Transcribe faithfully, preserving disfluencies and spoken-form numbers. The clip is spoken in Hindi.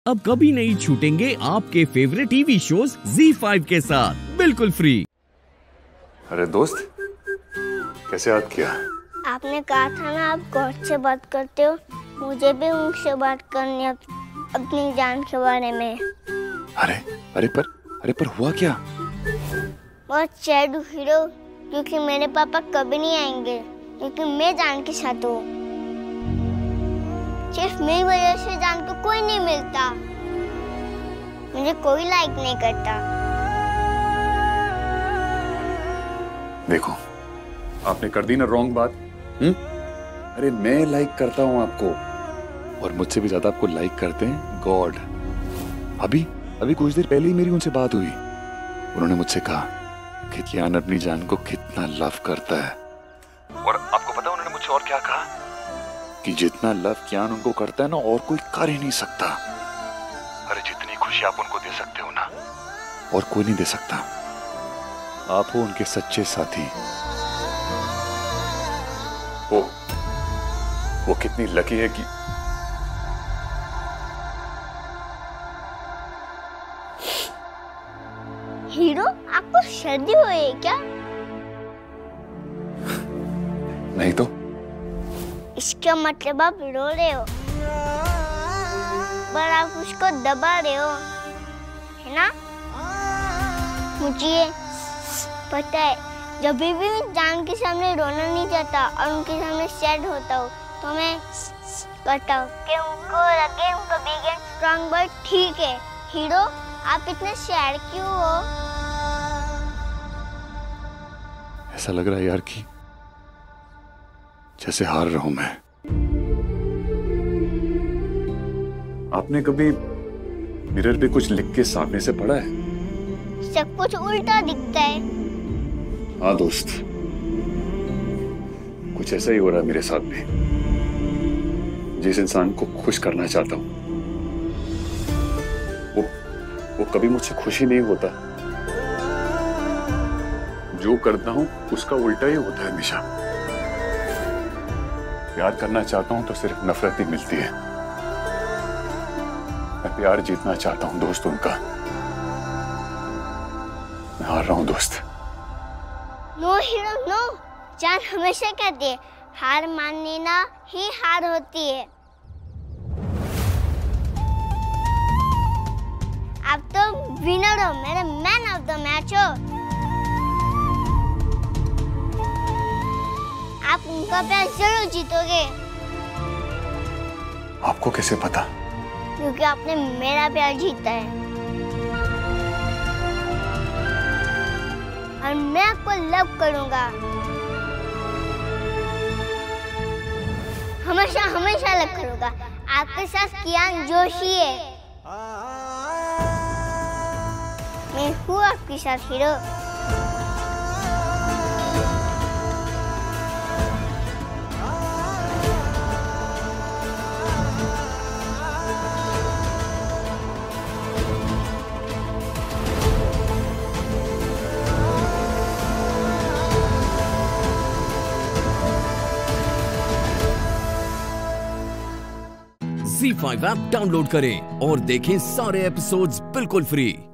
अब कभी नहीं छूटेंगे आपके favourite TV shows Zee five के साथ बिल्कुल फ्री। अरे दोस्त, कैसे याद किया? आपने कहा था ना आप गॉड से बात करते हो, मुझे भी उनसे बात करनी है अपनी जान के बारे में। अरे अरे पर अरे पर हुआ क्या? बहुत सैड हूँ हीरो, क्योंकि मेरे पापा कभी नहीं आएंगे, क्योंकि मैं जान के साथ हूँ। सिर्फ मेरी वजह से जान को कोई नहीं मिलता, मुझे कोई लाइक नहीं करता। देखो, आपने कर दी ना रॉन्ग बात। हम्म? अरे मैं लाइक करता हूँ आपको, और मुझसे भी ज्यादा आपको लाइक करते हैं गॉड। अभी अभी कुछ देर पहले ही मेरी उनसे बात हुई। उन्होंने मुझसे कहा कि कियान अपनी जान को कितना लव करता है, और आपको पता उन्होंने मुझसे और क्या कहा? कि जितना लव कियान उनको करता है ना, और कोई कर ही नहीं सकता। अरे जितनी खुशी आप उनको दे सकते हो ना, और कोई नहीं दे सकता। आप हो उनके सच्चे साथी। वो वो कितनी लकी है कि हीरो, आपको सर्दी हुई है क्या? नहीं तो इसका मतलब आप रो रहे हो, पर आप उसको दबा रहे हो, है ना? मुझे पता है, जब भी मैं जान के सामने रोना नहीं चाहता और उनके सामने सैड होता हूँ, तो मैं कहता हूँ कि उनको लगे उनको बिग एंड स्ट्रांग, बट ठीक है हीरो, आप इतने सैड क्यों हो? ऐसा लग रहा है यार कि जैसे हार रहा हूं मैं। आपने कभी मिरर पे कुछ लिख के सामने से पढ़ा है? सब कुछ उल्टा दिखता है। हाँ दोस्त, कुछ ऐसा ही हो रहा है मेरे साथ भी। जिस इंसान को खुश करना चाहता हूं, वो वो कभी मुझसे खुश ही नहीं होता। जो करता हूं उसका उल्टा ही होता है हमेशा। प्यार करना चाहता हूं तो सिर्फ नफरत ही मिलती है। मैं प्यार जीतना चाहता हूं दोस्त उनका। मैं हार रहा हूं दोस्त। नो हीरो नो, जान हमेशा कहती है हार मानने ना ही हार होती है। आप तो विनर हो, मेरे मैन ऑफ द मैच हो। आप उनका प्यार जरूर जीतोगे। आपको कैसे पता? क्योंकि आपने मेरा प्यार जीता है, और मैं आपको लव करूंगा, हमेशा हमेशा लव करूंगा। आपके साथ कियान जोशी है, मैं हूँ आपके साथ hero. Zee five app download करें और देखें सारे एपिसोड्स बिल्कुल फ्री।